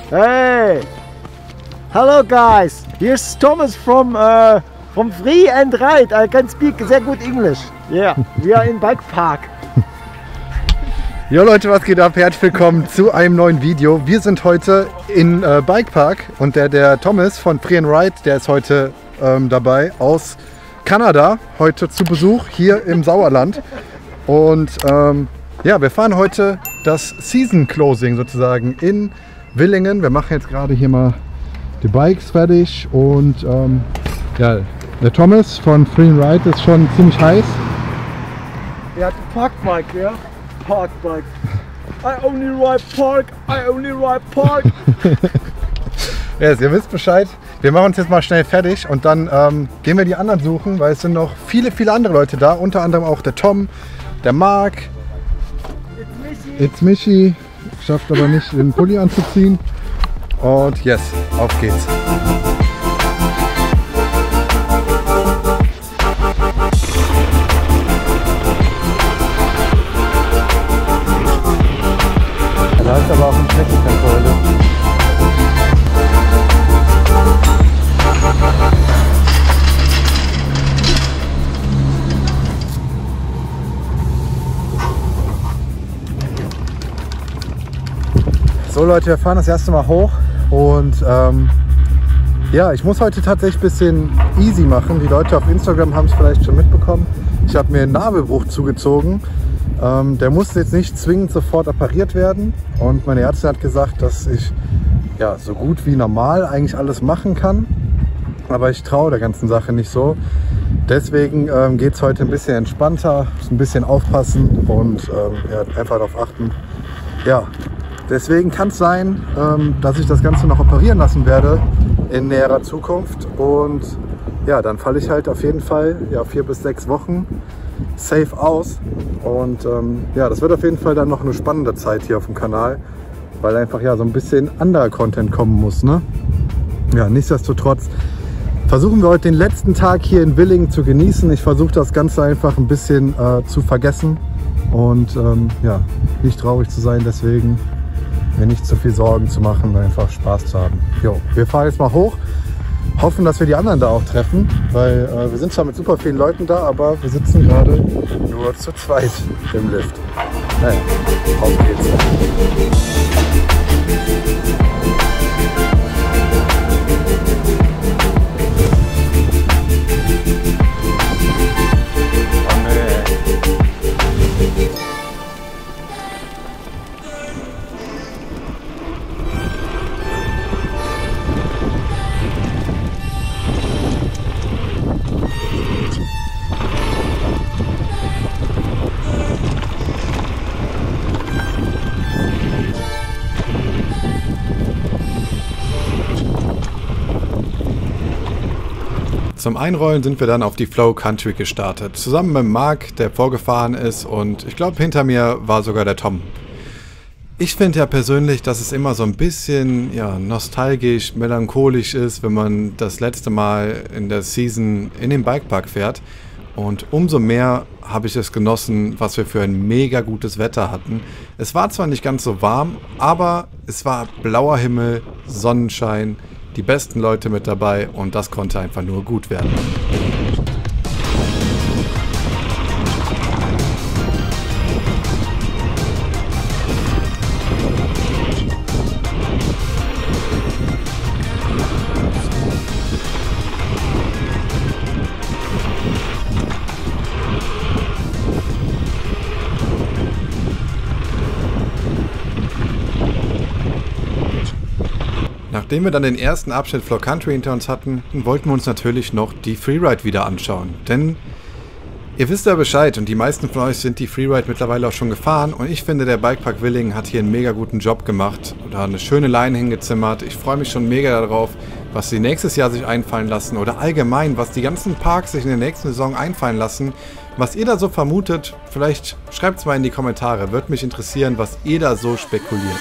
Hey! Hello guys! Here's Thomas from Free and Ride. I can speak sehr gut English. Yeah, we are in Bike Park. Jo Leute, was geht ab? Herzlich willkommen zu einem neuen Video. Wir sind heute in Bike Park und der Thomas von Free and Ride, der ist heute dabei aus Kanada, heute zu Besuch hier im Sauerland. Und ja, wir fahren heute das Season Closing sozusagen in Willingen. Wir machen jetzt gerade hier mal die Bikes fertig und ja, der Thomas von Free and Ride ist schon ziemlich heiß. Er hat ein Parkbike, ja? Parkbike. I only ride park, I only ride park. Yes, ihr wisst Bescheid. Wir machen uns jetzt mal schnell fertig und dann gehen wir die anderen suchen, weil es sind noch viele andere Leute da. Unter anderem auch der Tom, der Marc. It's Michi. Schafft aber nicht, den Pulli anzuziehen. Und yes, auf geht's. Da ist aber auch ein Streckenkontrolle. So Leute, wir fahren das erste Mal hoch und ja, ich muss heute tatsächlich ein bisschen easy machen. Die Leute auf Instagram haben es vielleicht schon mitbekommen. Ich habe mir einen Nabelbruch zugezogen. Der muss jetzt nicht zwingend sofort operiert werden und meine Ärztin hat gesagt, dass ich ja so gut wie normal eigentlich alles machen kann, aber ich traue der ganzen Sache nicht so. Deswegen geht es heute ein bisschen entspannter, ein bisschen aufpassen und ja, einfach darauf achten. Ja, deswegen kann es sein, dass ich das Ganze noch operieren lassen werde in näherer Zukunft und ja, dann falle ich halt auf jeden Fall ja, 4 bis 6 Wochen safe aus und ja, das wird auf jeden Fall dann noch eine spannende Zeit hier auf dem Kanal, weil einfach ja so ein bisschen anderer Content kommen muss, ne? Ja, nichtsdestotrotz versuchen wir heute den letzten Tag hier in Willingen zu genießen. Ich versuche das Ganze einfach ein bisschen zu vergessen und ja, nicht traurig zu sein, deswegen mir nicht zu viel Sorgen zu machen, einfach Spaß zu haben. Jo, wir fahren jetzt mal hoch. Hoffen, dass wir die anderen da auch treffen, weil wir sind zwar mit super vielen Leuten da, aber wir sitzen gerade nur zu zweit im Lift. Naja, auf geht's. Zum Einrollen sind wir dann auf die Flow Country gestartet, zusammen mit Marc, der vorgefahren ist und ich glaube hinter mir war sogar der Tom. Ich finde ja persönlich, dass es immer so ein bisschen ja, nostalgisch, melancholisch ist, wenn man das letzte Mal in der Season in den Bikepark fährt und umso mehr habe ich es genossen, was wir für ein mega gutes Wetter hatten. Es war zwar nicht ganz so warm, aber es war blauer Himmel, Sonnenschein, die besten Leute mit dabei und das konnte einfach nur gut werden. Nachdem wir dann den ersten Abschnitt Flow Country hinter uns hatten, wollten wir uns natürlich noch die Freeride wieder anschauen. Denn ihr wisst ja Bescheid und die meisten von euch sind die Freeride mittlerweile auch schon gefahren und ich finde, der Bikepark Willingen hat hier einen mega guten Job gemacht oder eine schöne Line hingezimmert. Ich freue mich schon mega darauf, was sie nächstes Jahr sich einfallen lassen oder allgemein, was die ganzen Parks sich in der nächsten Saison einfallen lassen. Was ihr da so vermutet, vielleicht schreibt es mal in die Kommentare. Würde mich interessieren, was ihr da so spekuliert.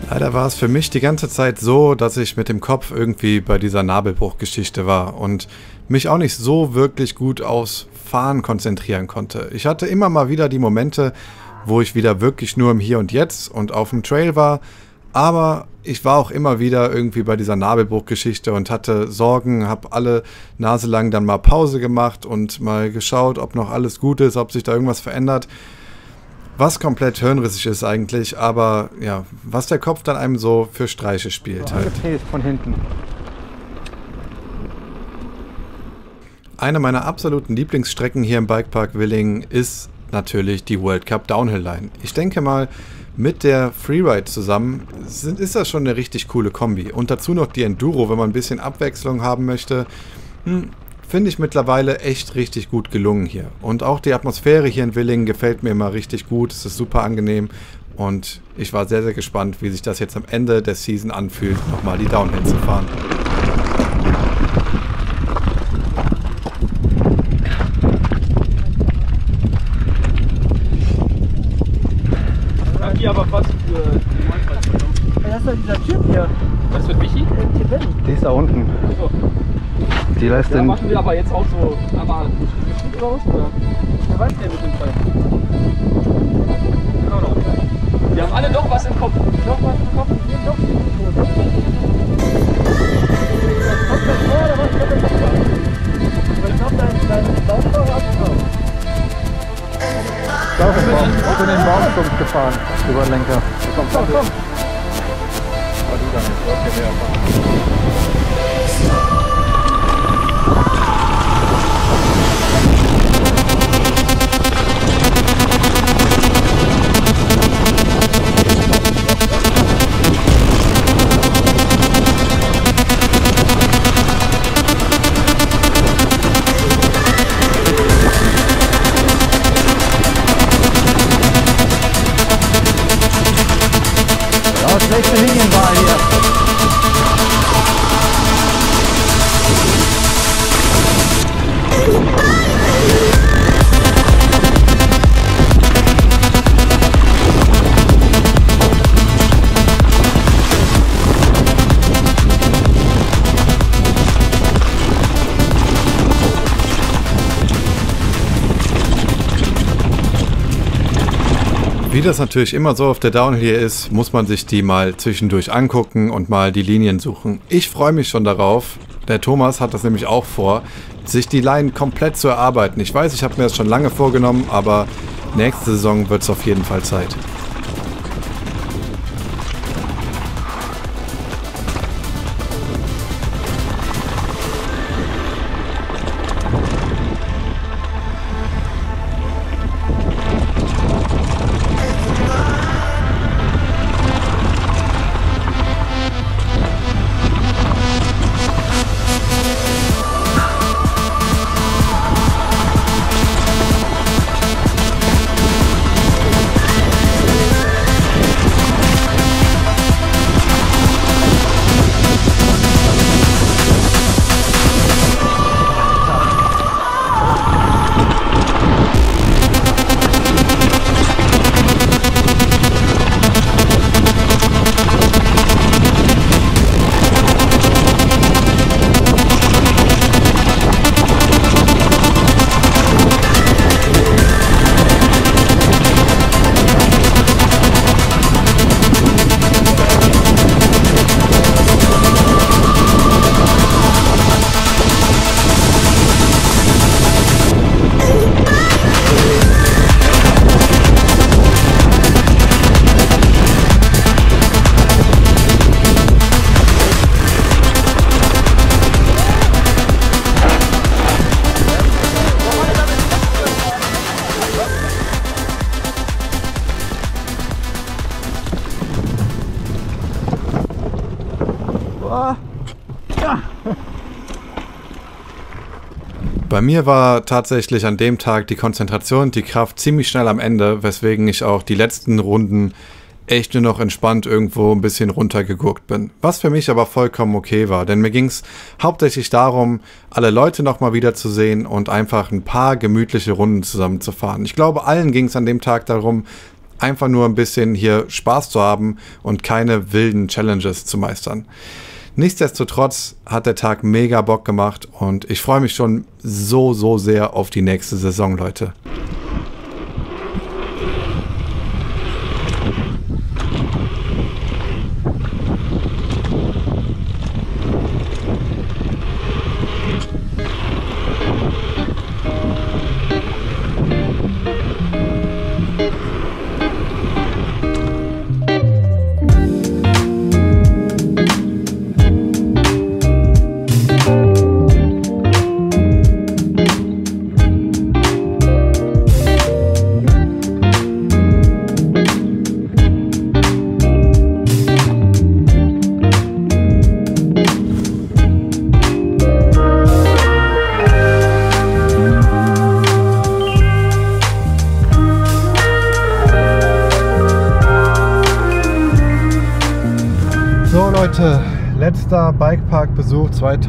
Leider war es für mich die ganze Zeit so, dass ich mit dem Kopf irgendwie bei dieser Nabelbruchgeschichte war und mich auch nicht so wirklich gut aufs Fahren konzentrieren konnte. Ich hatte immer mal wieder die Momente, wo ich wieder wirklich nur im Hier und Jetzt und auf dem Trail war, aber ich war auch immer wieder irgendwie bei dieser Nabelbruchgeschichte und hatte Sorgen, habe alle Nase lang dann mal Pause gemacht und mal geschaut, ob noch alles gut ist, ob sich da irgendwas verändert. Was komplett hirnrissig ist eigentlich, aber ja, was der Kopf dann einem so für Streiche spielt halt. Von hinten. Eine meiner absoluten Lieblingsstrecken hier im Bikepark Willingen ist natürlich die World Cup Downhill Line. Ich denke mal, mit der Freeride zusammen ist das schon eine richtig coole Kombi. Und dazu noch die Enduro, wenn man ein bisschen Abwechslung haben möchte. Finde ich mittlerweile echt richtig gut gelungen hier. Und auch die Atmosphäre hier in Willingen gefällt mir immer richtig gut. Es ist super angenehm. Und ich war sehr, sehr gespannt, wie sich das jetzt am Ende der Season anfühlt, nochmal die Downhill zu fahren. Hier aber fast für die Neupreis genommen. Das ist doch dieser Typ hier. Was für Michi? Die ist da unten. So. Die lässt Ja, machen wir aber jetzt auch so einmal bestimmt raus, oder? Wer weiß der mit dem Fall? Genau noch. Wir haben alle noch was im Kopf. Noch was im Kopf, hier noch was im Kopf. Kommt das vor oder was kommt das vor? Aber ich glaube, dein Baumfahrer hat es drauf. Ich bin in den Baumstumpf gefahren, über den Lenker. Komm. Aber du dann nicht, du hast ja mehr Erfahrung. Schlechte Linienwahl hier. Wie das natürlich immer so auf der Downhill hier ist, muss man sich die mal zwischendurch angucken und mal die Linien suchen. Ich freue mich schon darauf, der Thomas hat das nämlich auch vor, sich die Line komplett zu erarbeiten. Ich weiß, ich habe mir das schon lange vorgenommen, aber nächste Saison wird es auf jeden Fall Zeit. Bei mir war tatsächlich an dem Tag die Konzentration und die Kraft ziemlich schnell am Ende, weswegen ich auch die letzten Runden echt nur noch entspannt irgendwo ein bisschen runtergeguckt bin. Was für mich aber vollkommen okay war, denn mir ging es hauptsächlich darum, alle Leute nochmal wiederzusehen und einfach ein paar gemütliche Runden zusammen zu fahren. Ich glaube, allen ging es an dem Tag darum, einfach nur ein bisschen hier Spaß zu haben und keine wilden Challenges zu meistern. Nichtsdestotrotz hat der Tag mega Bock gemacht und ich freue mich schon so sehr auf die nächste Saison, Leute. Leute, letzter Bikepark-Besuch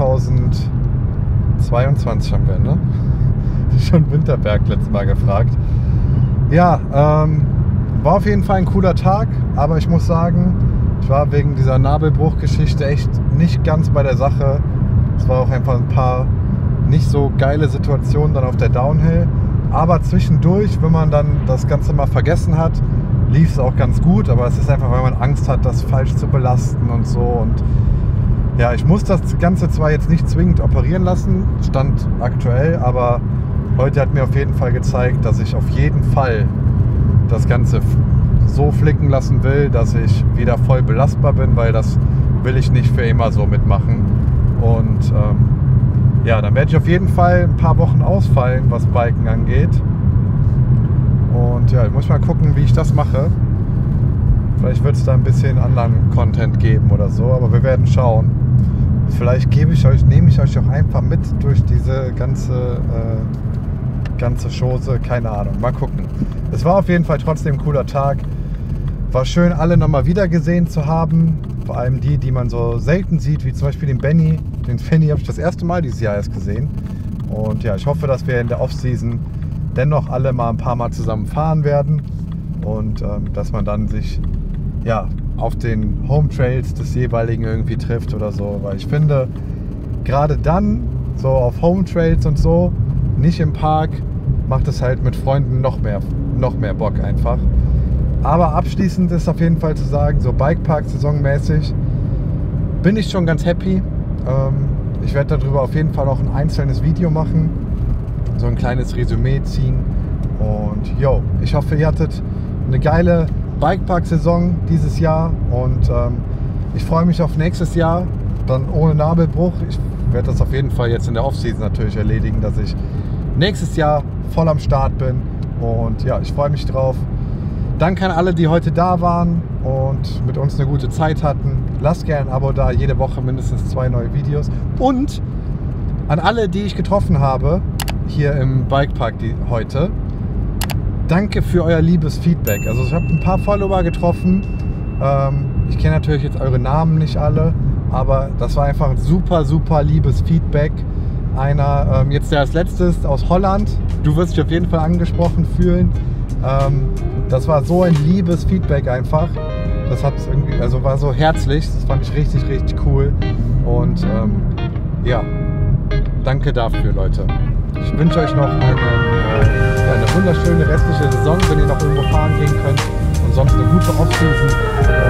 2022 haben wir, ne? Schon Winterberg letztes Mal gefragt. Ja, war auf jeden Fall ein cooler Tag, aber ich muss sagen, ich war wegen dieser Nabelbruch-Geschichte echt nicht ganz bei der Sache. Es war auch einfach ein paar nicht so geile Situationen dann auf der Downhill. Aber zwischendurch, wenn man dann das Ganze mal vergessen hat, lief es auch ganz gut, aber es ist einfach, weil man Angst hat, das falsch zu belasten und so. Und ja, ich muss das Ganze zwar jetzt nicht zwingend operieren lassen, stand aktuell, aber heute hat mir auf jeden Fall gezeigt, dass ich auf jeden Fall das Ganze so flicken lassen will, dass ich wieder voll belastbar bin, weil das will ich nicht für immer so mitmachen. Und ja, dann werde ich auf jeden Fall ein paar Wochen ausfallen, was Biken angeht. Und ja, ich muss mal gucken, wie ich das mache. Vielleicht wird es da ein bisschen anderen Content geben oder so, aber wir werden schauen. Vielleicht nehme ich euch auch einfach mit durch diese ganze Chose, keine Ahnung, mal gucken. Es war auf jeden Fall trotzdem ein cooler Tag. War schön, alle nochmal wieder gesehen zu haben. Vor allem die man so selten sieht, wie zum Beispiel den Benny. Den Fanny habe ich das erste Mal dieses Jahr erst gesehen. Und ja, ich hoffe, dass wir in der Off-Season dennoch alle mal ein paar Mal zusammen fahren werden und dass man dann sich ja auf den Home Trails des jeweiligen irgendwie trifft oder so, weil ich finde, gerade dann so auf Home Trails und so, nicht im Park, macht es halt mit Freunden noch mehr Bock einfach. Aber abschließend ist auf jeden Fall zu sagen, so Bikepark-saisonmäßig bin ich schon ganz happy. Ich werde darüber auf jeden Fall noch ein einzelnes Video machen, so ein kleines Resümee ziehen. Und yo, ich hoffe, ihr hattet eine geile Bikepark-Saison dieses Jahr und ich freue mich auf nächstes Jahr, dann ohne Nabelbruch. Ich werde das auf jeden Fall jetzt in der Off-Season natürlich erledigen, dass ich nächstes Jahr voll am Start bin und ja, ich freue mich drauf. Danke an alle, die heute da waren und mit uns eine gute Zeit hatten. Lasst gerne ein Abo da, jede Woche mindestens 2 neue Videos. Und an alle, die ich getroffen habe, hier im Bikepark heute, danke für euer liebes Feedback. Also ich habe ein paar Follower getroffen. Ich kenne natürlich jetzt eure Namen nicht alle, aber das war einfach ein super liebes Feedback. Einer, jetzt der als letztes aus Holland, du wirst dich auf jeden Fall angesprochen fühlen. Das war so ein liebes Feedback einfach. Das hat irgendwie, also war so herzlich, das fand ich richtig cool. Und ja, danke dafür, Leute. Ich wünsche euch noch eine wunderschöne restliche Saison, wenn ihr noch irgendwo fahren gehen könnt. Und sonst eine gute Off-Season.